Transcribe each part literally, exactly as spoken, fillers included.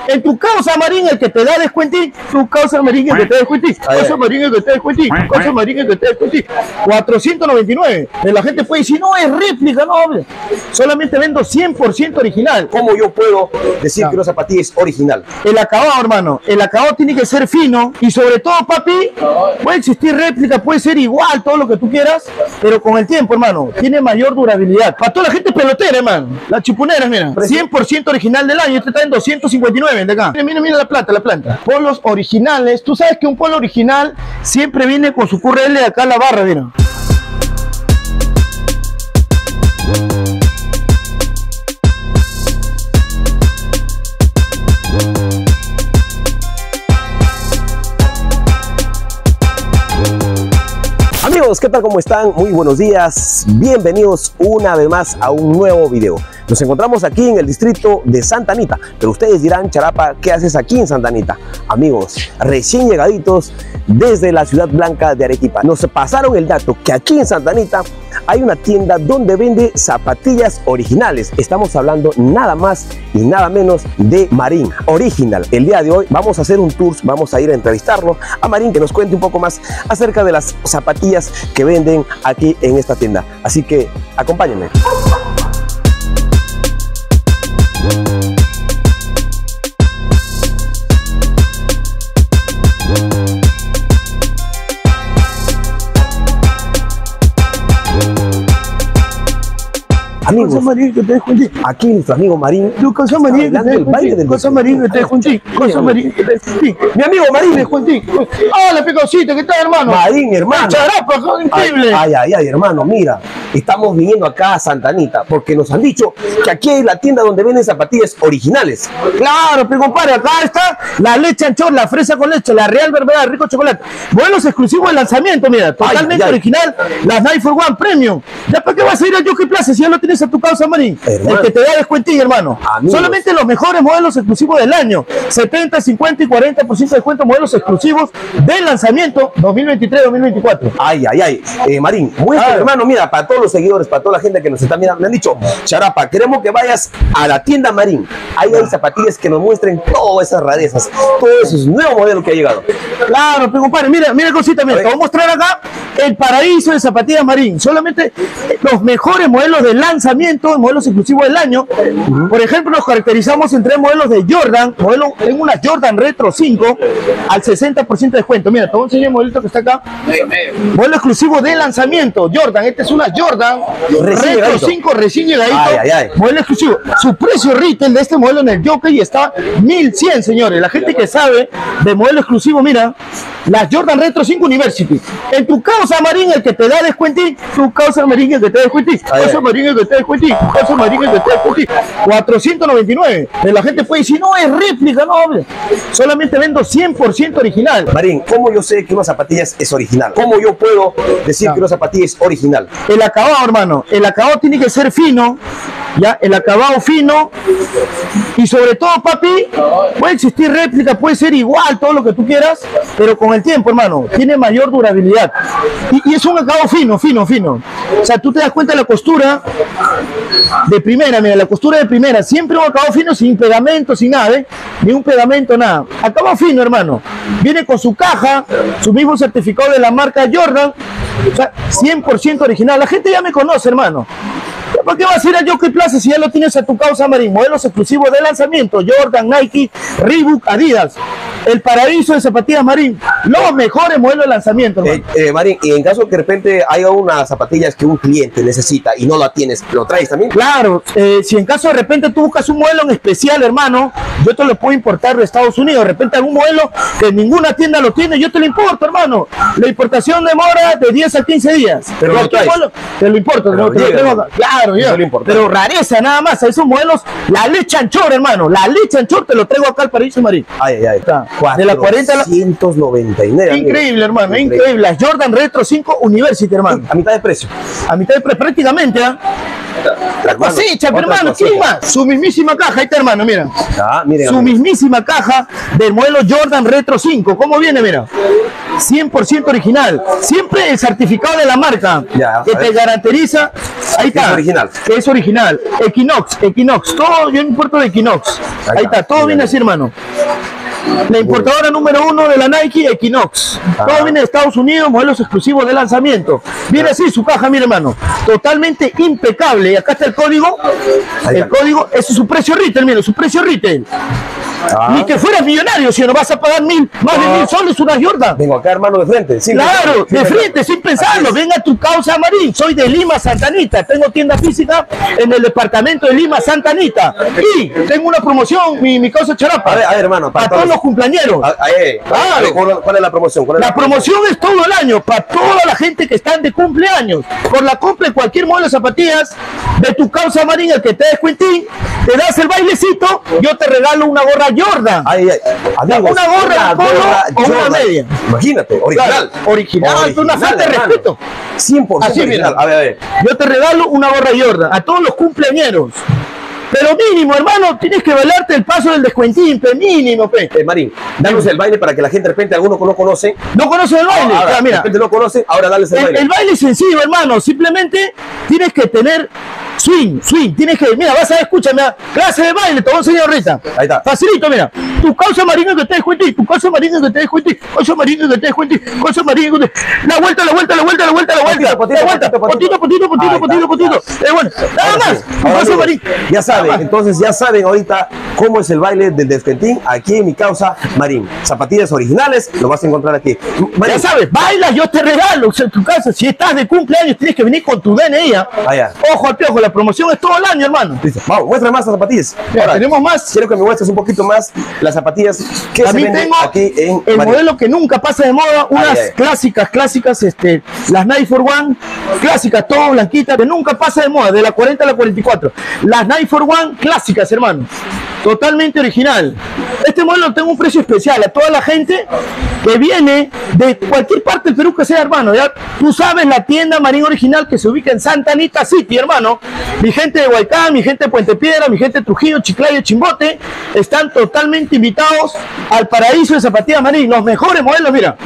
En tu causa, Marín, el que te da descuentín, tu causa, Marín, el que te da descuentín, causa, Marín, el que te da descuentín, causa, Marín, el que te da descuentín, cuatrocientos noventa y nueve. La gente puede decir, no, es réplica, no, hombre. Solamente vendo cien por ciento original. ¿Cómo yo puedo decir no. que una zapatilla es original? El acabado, hermano, el acabado tiene que ser fino y sobre todo, papi, puede existir réplica, puede ser igual, todo lo que tú quieras, pero con el tiempo, hermano, tiene mayor durabilidad. Para toda la gente pelotera, hermano, las chipuneras, mira, cien por ciento original del año, este está en doscientos cincuenta y nueve de acá. Mira, mira, mira la planta, la planta. Polos originales, tú sabes que un polo original siempre viene con su Q R L de acá a la barra, mira. Amigos, ¿qué tal? ¿Cómo están? Muy buenos días. Bienvenidos una vez más a un nuevo video. Nos encontramos aquí en el distrito de Santa Anita, pero ustedes dirán, Charapa, ¿qué haces aquí en Santa Anita? Amigos, recién llegaditos desde la ciudad blanca de Arequipa. Nos pasaron el dato que aquí en Santa Anita hay una tienda donde vende zapatillas originales. Estamos hablando nada más y nada menos de Marín Original. El día de hoy vamos a hacer un tour, vamos a ir a entrevistarlo a Marín, que nos cuente un poco más acerca de las zapatillas que venden aquí en esta tienda. Así que acompáñenme. Amigos, Marín, que te descuentín. Aquí nuestro amigo Marín. Tu cosa Marín, que te descuentín. Cosa Marín, que te descuentín. Cosa Marín, que te descuentín. Mi amigo Marín, te descuentín. Hola, pecosito, ¿qué tal, hermano? Marín, hermano. Charapa, increíble. Ay, ay, ay, hermano, mira. Estamos viniendo acá a Santa Anita porque nos han dicho que aquí hay la tienda donde venden zapatillas originales. Claro, pero compadre, acá está la leche anchor, la fresa con leche, la Real Verdad, rico chocolate. Modelos exclusivos de lanzamiento, mira, totalmente ay, ay, original. Ay. Las Nike for One Premium. ¿Ya para qué vas a ir al Jockey Plaza si ya lo tienes a tu causa, Marín? Hermano. El que te da descuentín, hermano. Amigos. Solamente los mejores modelos exclusivos del año. setenta, cincuenta y cuarenta por ciento de descuento, modelos exclusivos de lanzamiento dos mil veintitrés dos mil veinticuatro. Ay, ay, ay. Eh, Marín, muy claro. Hermano, mira, para todos los seguidores, para toda la gente que nos está mirando, me han dicho, Charapa, queremos que vayas a la tienda Marín. Ahí hay zapatillas que nos muestren todas esas rarezas, todos esos nuevos modelos que ha llegado. Claro, pero compadre, mira, mira cosita, mira, te voy a mostrar acá el paraíso de zapatillas Marín. Solamente los mejores modelos de lanzamiento, modelos exclusivos del año. Uh-huh. Por ejemplo, nos caracterizamos en tres modelos de Jordan. Modelo, tengo una Jordan Retro cinco al sesenta por ciento de descuento. Mira, te voy a enseñar el modelito que está acá. Modelo exclusivo de lanzamiento, Jordan. Esta es una Jordan recién Retro cinco recién llegadito. Ay, ay, ay. Modelo exclusivo. Su precio retail de este modelo en el Jockey está mil cien, señores. La gente que sabe de modelo exclusivo, mira, la Jordan Retro cinco University. En tu causa, Marín, el que te da descuentín, tu causa, Marín, el que te da descuentín, causa, Marín, el que te da descuentín, causa, Marín, el que te da descuentín, cuatrocientos noventa y nueve. La gente puede decir, no, es réplica, no, hombre. Solamente vendo cien por ciento original. Marín, ¿cómo yo sé que una zapatilla es original? ¿Cómo yo puedo decir no. que una zapatilla es original? El acabado, hermano, el acabado tiene que ser fino, ya, el acabado fino y sobre todo, papi, puede existir réplica, puede ser igual, todo lo que tú quieras, pero con el tiempo, hermano, tiene mayor durabilidad y, y es un acabado fino, fino, fino. O sea, tú te das cuenta de la costura de primera, mira, la costura de primera, siempre un acabado fino, sin pegamento, sin nada, ¿eh? Ni un pegamento, nada. Acabado fino, hermano. Viene con su caja, su mismo certificado de la marca Jordan, o sea, cien por ciento original. La gente ya me conoce, hermano. ¿Por qué vas a ir al Jockey Plaza si ya lo tienes a tu causa, Marín? Modelos exclusivos de lanzamiento, Jordan, Nike, Reebok, Adidas. El paraíso de zapatillas Marín. Los mejores modelos de lanzamiento, eh, eh, Marín, y en caso que de repente haya unas zapatillas que un cliente necesita y no la tienes, ¿lo traes también? Claro, eh, si en caso de repente tú buscas un modelo en especial, hermano, yo te lo puedo importar de Estados Unidos. De repente algún modelo que ninguna tienda lo tiene, yo te lo importo, hermano. La importación demora de diez a quince días. Pero lo traes. Modelo, te lo importo, pero te lo traigo acá. Claro, ya. Pero rareza nada más, a esos modelos, la leche anchor, hermano, la leche anchor te lo traigo acá al paraíso Marín. Ay, ay, ay. Está. De la cuarenta a la... cuatrocientos noventa y nueve. Increíble, hermano, increíble. increíble. La Jordan Retro cinco University, hermano. A mitad de precio. A mitad de precio, prácticamente, ¿ah? ¿eh? La hermano, cosecha, hermano, ¿quién más? Su mismísima caja, ahí está, hermano, mira. Ah, miren, Su amigo. mismísima caja del modelo Jordan Retro cinco. ¿Cómo viene, mira? cien por ciento original. Siempre el certificado de la marca Ya, que te garantiza. Ahí está. Es original. Que es original. Equinox, Equinox. Todo, yo importo de Equinox. Ahí, Ahí está. Todo Bien. viene así, hermano. La importadora número uno de la Nike, Equinox. Ajá. Todo viene de Estados Unidos, modelos exclusivos de lanzamiento. Viene así su caja, mi hermano. Totalmente impecable. Y acá está el código. Ahí el está. código, ese es su precio retail, mira, su precio retail. Ah. Ni que fueras millonario, si no vas a pagar mil, más ah. de mil soles una Jordan. Vengo acá, hermano, de frente. Sin claro, pensar, de frente, pensar. sin pensarlo. Venga tu causa, Marín. Soy de Lima, Santa Anita. Tengo tienda física en el departamento de Lima, Santa Anita. Y tengo una promoción, mi, mi causa Charapa. A ver, a ver, hermano. Para todos los cumpleañeros. A, a, eh, claro. ¿Cuál, ¿Cuál es la promoción? ¿Cuál es la, la promoción? promoción es todo el año, para toda la gente que están de cumpleaños. Por la compra de cualquier modelo de zapatillas de tu causa, Marín, el que te des cuentín, te das el bailecito, yo te regalo una gorra Jordan. Ay, ay, amigos, una gorra, una, gorra o una media. Imagínate, original. Claro, original, original, una falta de respeto. cien por ciento Así, original. Mira, a ver, a ver. Yo te regalo una gorra Jordan a todos los cumpleañeros. Pero mínimo, hermano, tienes que bailarte el paso del descuentín, pe, mínimo, pe. Eh, Marín, danos el baile para que la gente de repente, alguno que no conoce. ¿No conoce el baile? Ahora, ah, mira, de repente no conoce, ahora dale el, el baile. El baile es sencillo, hermano, simplemente tienes que tener swing, swing, tienes que, mira, vas a ver, escúchame, clase de baile, te voy a enseñar ahorita. Ahí está. Facilito, mira, tu causa Marín que te descuentín, tu causa Marín que te descuentín, causa Marín que te descuentín, causa Marín que te... La vuelta, la vuelta, la vuelta, la vuelta, la vuelta, potito, la vuelta, potito, potito, potito, potito, potito, eh, bueno, nada más, tu causa Marín. Ya saben, entonces ya saben ahorita cómo es el baile del descuentín aquí en mi causa Marín. Zapatillas originales, lo vas a encontrar aquí. Marín. Ya sabes, baila, yo te regalo en tu casa. Si estás de cumpleaños, tienes que venir con tu D N I. Allá. Ojo al piojo, la promoción es todo el año, hermano. Listo. Vamos, muestra más las zapatillas. Mira, ahora, tenemos más. Quiero que me muestres un poquito más las zapatillas que También se venden tengo aquí en el Marín. modelo que nunca pasa de moda, unas ay, ay. clásicas, clásicas, este, las Nike for One, clásicas, todo blanquitas, que nunca pasa de moda, de la cuarenta a la cuarenta y cuatro. Las Nike for One clásicas, hermano. Totalmente original. Este modelo tengo un precio especial a toda la gente que viene de cualquier parte del Perú que sea, hermano. Ya tú sabes, la tienda Marín Original que se ubica en Santa Anita City, hermano. Mi gente de Huaycán, mi gente de Puente Piedra, mi gente de Trujillo, Chiclayo, Chimbote, están totalmente invitados al paraíso de zapatillas Marín. Los mejores modelos, mira.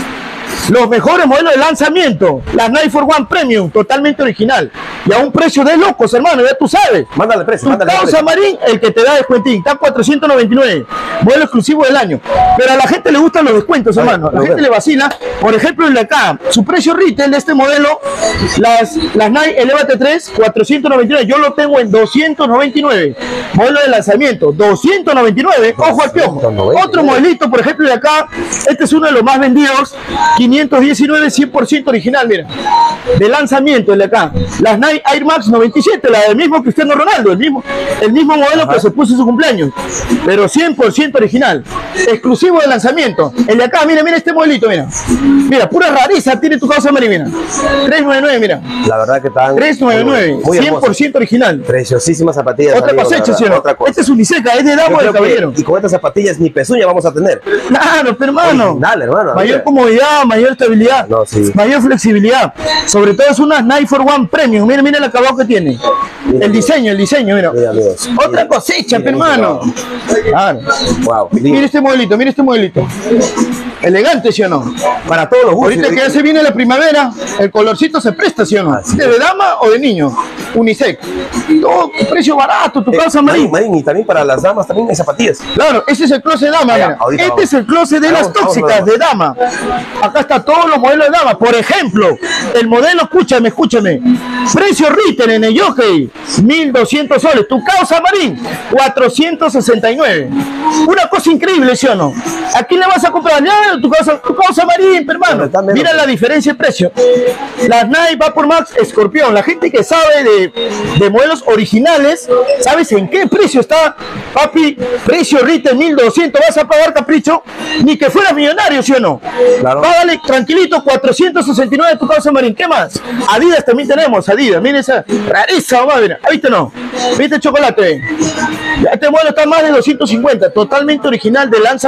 Los mejores modelos de lanzamiento, las Nike for One Premium, totalmente original. Y a un precio de locos, hermano, ya tú sabes. Mándale precio, tu mándale causa precio. Marín, el que te da descuentín, está cuatrocientos noventa y nueve, modelo exclusivo del año. Pero a la gente le gustan los descuentos, Ay, hermano. A la gente le vacila. Por ejemplo, el de acá, su precio retail de este modelo, las, las Nike Elevate tres, cuatrocientos noventa y nueve. Yo lo tengo en doscientos noventa y nueve. Modelo de lanzamiento, doscientos noventa y nueve. Ojo al piojo. Otro modelito, por ejemplo, de acá, este es uno de los más vendidos, quinientos diecinueve, cien por ciento original, mira, de lanzamiento, el de acá, las Nike Air Max noventa y siete, la del mismo Cristiano Ronaldo, el mismo, el mismo modelo Ajá. que se puso en su cumpleaños, pero cien por ciento original, exclusivo de lanzamiento. El de acá, mira, mira este modelito, mira, mira, pura rariza tiene tu causa Marín, mira, trescientos noventa y nueve, mira, la verdad que están trescientos noventa y nueve, cien por ciento original, preciosísimas zapatillas. Otra amigo, cosecha, ¿sí o no? Otra cosa. Este es uniseca, es de dama del caballero. Y con estas zapatillas ni pezuña vamos a tener. Claro, pero hermano, original, hermano, mayor mira. comodidad, mayor estabilidad, no, sí. mayor flexibilidad, sobre todo es una Nike for One Premium. Mira, mira el acabado que tiene, mira, el diseño, el diseño, mira, mira otra mira, cosecha, mira, hermano. Claro. Wow, mira este modelito, mira este modelito, elegante, ¿sí o no? Para todos los gustos. Ahorita que ya se viene la primavera, el colorcito se presta, ¿sí o no? Así ¿de es. dama o de niño? Unisex. Todo precio barato, tu eh, casa Marín. Marín. Y también para las damas también hay zapatillas. Claro, ese es el closet de dama. Allá, este vamos. es el closet de vamos, las tóxicas vamos, de dama. Acá está todos los modelos de dama. Por ejemplo, el modelo, escúchame, escúchame. Precio retail en el jockey, mil doscientos soles. Tu causa Marín, cuatrocientos sesenta y nueve. Una cosa increíble, ¿sí o no? ¿A quién le vas a comprar? Ya, tu causa, tu causa Marín, hermano. Mira la diferencia de precio. Las Nike Vapor Max Escorpión. La gente que sabe de, de modelos originales, ¿sabes en qué precio está, papi? Precio retail mil doscientos. ¿Vas a pagar, capricho? Ni que fueras millonario, ¿sí o no? Claro. Págale tranquilito, cuatrocientos sesenta y nueve tu causa Marín. ¿Qué más? Adidas también tenemos, Adidas. Miren esa rareza, mamá, mira. ¿Viste no? ¿Viste el chocolate? Este modelo está más de doscientos cincuenta, totalmente original de lanzamiento.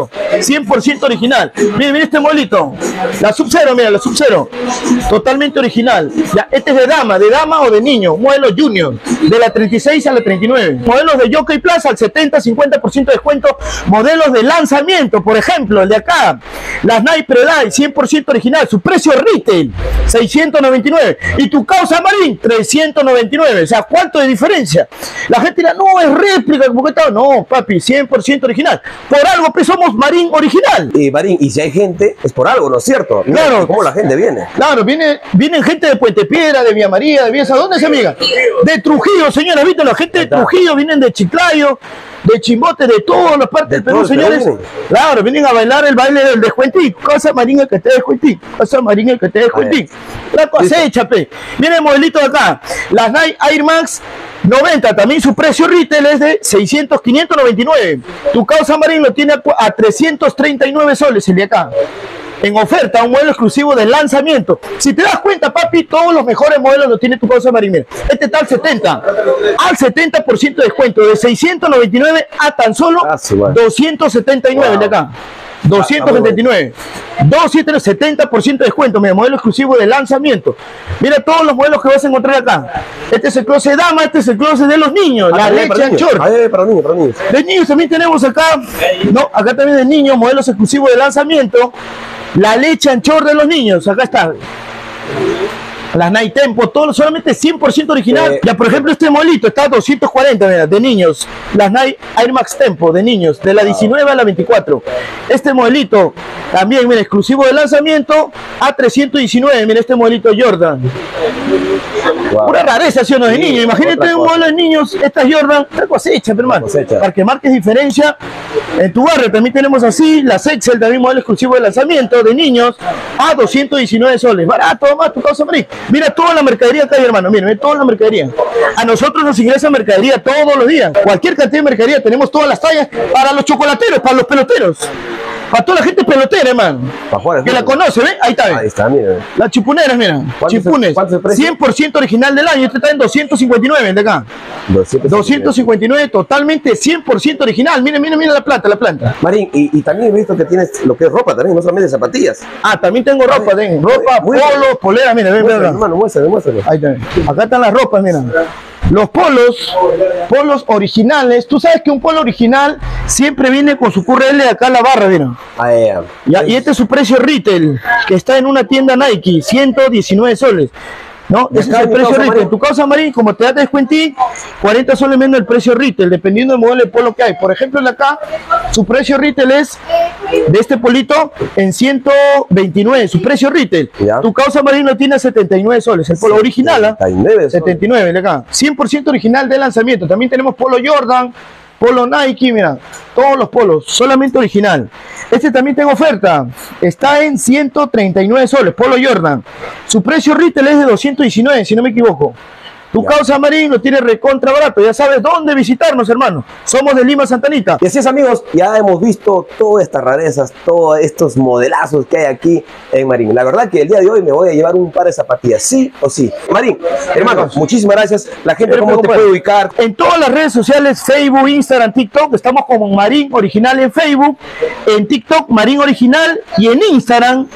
Sub-Zero, cien por ciento original. Miren, miren este modelito, la Sub-Zero, mira, la Sub-Zero, totalmente original. Ya, este es de dama, de dama o de niño, modelo Junior, de la treinta y seis a la treinta y nueve. Modelos de Jockey Plus al setenta, cincuenta por ciento de descuento. Modelos de lanzamiento, por ejemplo, el de acá, las Nike Predike, cien por ciento original, su precio retail, seiscientos noventa y nueve. Y tu Causa Marín, trescientos noventa y nueve. O sea, ¿cuánto de diferencia? La gente dirá, no, es réplica, porque está. No, papi, cien por ciento original. Por algo, pues somos Marín original. Y Marín, y si hay gente, es por algo, ¿no es cierto? Claro. ¿Cómo la gente viene? Claro, viene, vienen gente de Puente Piedra, de Villa María, de Villa... ¿Dónde es, amiga? De Trujillo, señora, ¿viste? La gente de Trujillo vienen de Chiclayo, de Chimbote, de todas las partes del Perú, señores. Claro, vienen a bailar el baile del descuentico. Casa Marín el que te descuentico. Casa Marín el que te descuentico. La cosecha, pe. Viene el modelito de acá. Las Nike Air Max noventa, también su precio retail es de seiscientos, quinientos noventa y nueve. Tu Causa Marín lo tiene a trescientos treinta y nueve soles el de acá. En oferta, un modelo exclusivo de lanzamiento. Si te das cuenta, papi, todos los mejores modelos los tiene tu Causa Marín. Mira, este está al setenta, al setenta por ciento de descuento, de seiscientos noventa y nueve a tan solo doscientos setenta y nueve wow. de acá. doscientos setenta y nueve, doscientos setenta por ciento de descuento, mira, modelo exclusivo de lanzamiento. Mira todos los modelos que vas a encontrar acá. Este es el closet de dama, este es el closet de los niños, ah, la leche anchor. Ah, para niños, para niños. De niños también tenemos acá, no, acá también de niños, modelos exclusivos de lanzamiento. La leche anchor de los niños, acá está. Las Nike Tempo, todo solamente cien por ciento original. Eh, ya, por ejemplo, este modelito está a doscientos cuarenta, mira, de niños. Las Nike Air Max Tempo, de niños, de la diecinueve a la veinticuatro. Este modelito, también, mira, exclusivo de lanzamiento, a trescientos diecinueve. Mira, este modelito Jordan. Wow. Pura rareza, ¿sí o no? De sí, niños. Imagínate un modelo de niños, esta Jordan, la cosecha, pero hermano. Cosecha. Para que marques diferencia. En tu barrio también tenemos así, las Excel, también modelo exclusivo de lanzamiento, de niños, a doscientos diecinueve soles. Barato, más tu Causa Marín. Mira toda la mercadería acá, hermano, mira, mira toda la mercadería. A nosotros nos ingresa mercadería todos los días. Cualquier cantidad de mercadería, tenemos todas las tallas para los chocolateros, para los peloteros. Para toda la gente pelotera, hermano. Juárez, que la conoce, ¿ves? Ahí está, ¿ves? Ahí está, mira. Las chipuneras, mira. Chipunes. cien por ciento original del año. Este está en doscientos cincuenta y nueve, de acá. doscientos cincuenta y nueve, totalmente cien por ciento original. Mira, mira, mira la planta, la planta. Marín, y, y también he visto que tienes lo que es ropa también, no solamente zapatillas. Ah, también tengo ropa, ten. Ropa, polo, polera, mira, ven, ven. Hermano, muéstrame, muéstrame. Ahí está. Acá están las ropas, mira. Los polos, polos originales. Tú sabes que un polo original siempre viene con su Q R L de acá a la barra, mira. Ah, yeah. Ya, y este es su precio retail, que está en una tienda Nike, ciento diecinueve soles. ¿No? Ese es el precio retail. En tu Causa Marín, como te das descuentín, cuarenta soles menos el precio retail, dependiendo del modelo de polo que hay. Por ejemplo, el de acá, su precio retail es de este polito en ciento veintinueve, su precio retail. ¿Ya? Tu Causa Marín lo tiene a setenta y nueve soles. El polo original, ¿ah? setenta y nueve, de acá. cien por ciento original de lanzamiento. También tenemos polo Jordan, polo Nike, mira, todos los polos, solamente original. Este también tengo oferta, está en ciento treinta y nueve soles, polo Jordan. Su precio retail es de doscientos diecinueve, si no me equivoco. Tu ya. Causa Marín lo tiene recontra barato, ya sabes dónde visitarnos, hermano. Somos de Lima, Santa Anita. Y así es, amigos, ya hemos visto todas estas rarezas, todos estos modelazos que hay aquí en Marín. La verdad que el día de hoy me voy a llevar un par de zapatillas, sí o sí. Marín, hermano, muchísimas gracias. La gente, ¿cómo te puede ubicar? En todas las redes sociales, Facebook, Instagram, TikTok, estamos como Marín Original en Facebook, en TikTok, Marín Original, y en Instagram,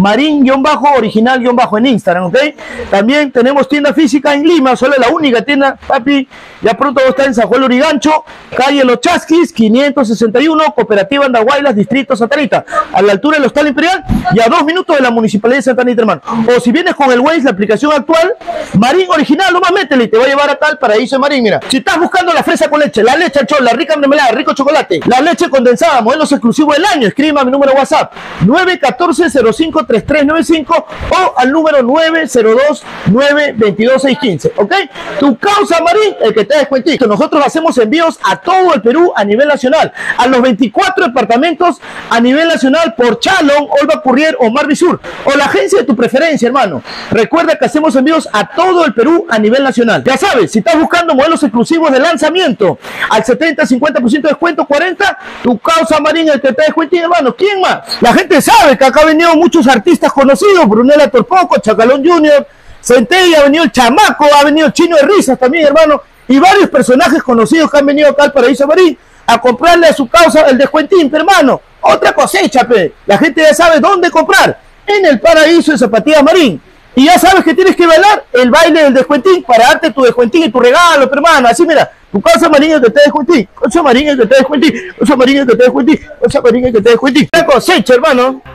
Marín-original- en Instagram, ¿ok? También tenemos tienda física en Lima, solo la única tienda, papi. Ya pronto va a estar en San Juan Lurigancho, calle Los Chasquis, quinientos sesenta y uno, Cooperativa Andahuaylas, Distrito Santa Anita, a la altura del Hostal Imperial y a dos minutos de la Municipalidad de Santa Anita, hermano. O si vienes con el Waze, la aplicación actual, Marín Original, nomás métele y te va a llevar a tal paraíso de Marín, mira. Si estás buscando la fresa con leche, la leche anchón, la rica mermelada, rico chocolate, la leche condensada, modelos exclusivos del año, escribe a mi número WhatsApp, nueve uno cuatro cero cinco tres tres nueve cinco o al número nueve cero dos nueve dos dos seis uno cinco, ¿ok? Tu Causa Marín, el que te des cuenta. Nosotros hacemos envíos a todo el Perú a nivel nacional, a los veinticuatro departamentos a nivel nacional por Chalón, Olva Currier o Marvisur, o la agencia de tu preferencia, hermano. Recuerda que hacemos envíos a todo el Perú a nivel nacional. Ya sabes, si estás buscando modelos exclusivos de lanzamiento al setenta, cincuenta por ciento de descuento, cuarenta, tu Causa Marín, el que te des cuenta, hermano. ¿Quién más? La gente sabe que acá han venido muchos artistas conocidos, Brunella Torpoco, Chacalón Junior, Centella, ha venido el Chamaco, ha venido el Chino de Risas también, hermano, y varios personajes conocidos que han venido acá al paraíso Marín a comprarle a su causa el descuentín, hermano. otra cosecha, pe. La gente ya sabe dónde comprar. En el Paraíso de Zapatillas Marín. Y ya sabes que tienes que bailar el baile del descuentín para darte tu descuentín y tu regalo, pero hermano. Así mira, tu Calza Marín es que te descuentín, Calza Marín es que te descuentín, Calza Marín es que te descuentín, Calza Marín es que te descuentín. La cosecha, hermano.